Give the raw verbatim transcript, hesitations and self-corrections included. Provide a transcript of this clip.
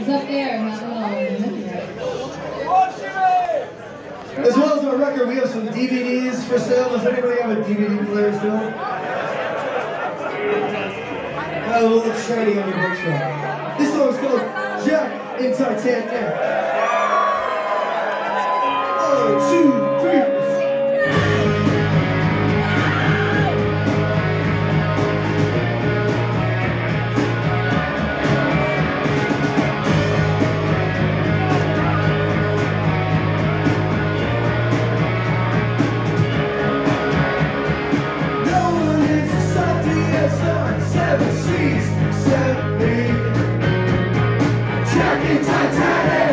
It's up there, not alone. As well as our record, we have some D V Ds for sale. Does anybody have a D V D player still? Got a little shiny on your bookshelf. This song is called Jack in Titanic. One, two, three. Seven seas, seven me. Jack in Titanic.